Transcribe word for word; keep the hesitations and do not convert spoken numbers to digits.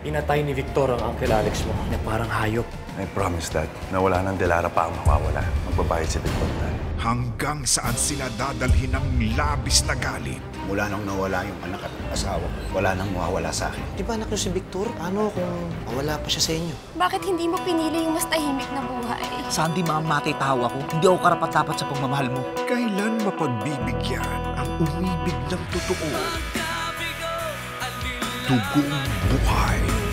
Inatay ni Victor ang Uncle Alex mo na parang hayop. I promise, Dad, na wala nang Delara pa ang mawawala. Magbabayad si Victor, Dad. Hanggang saan sila dadalhin ng labis na galit? Mula nang nawala yung anak at asawa, wala nang mawawala sa akin. Di ba anak nyo si Victor? Paano kung mawala pa siya sa inyo? Bakit hindi mo pinili yung mas tahimik na buhay? Saan di mamamatay tawa ko? Hindi ako karapat-dapat sa pagmamahal mo. Kailan mapagbibigyan ang umibig ng totoo? Tugong buhay.